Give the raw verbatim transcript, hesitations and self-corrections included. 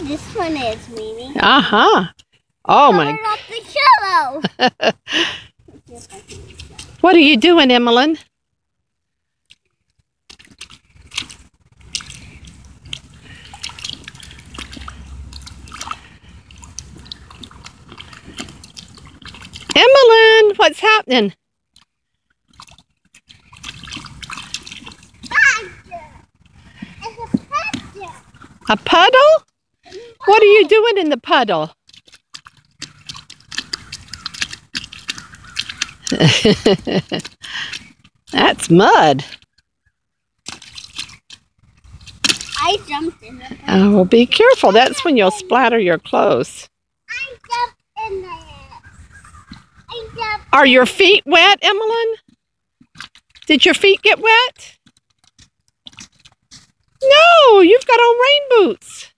this one is, Mimi. Uh-huh. Oh, my. Up the cello. What are you doing, Emalyn? Emalyn, what's happening? A puddle? What are you doing in the puddle? That's mud. I jumped in the Oh, well, be careful. That's when you'll splatter your clothes. I jumped in there. I jumped. Are your feet wet, Emalyn? Did your feet get wet? No, you've got on rain boots.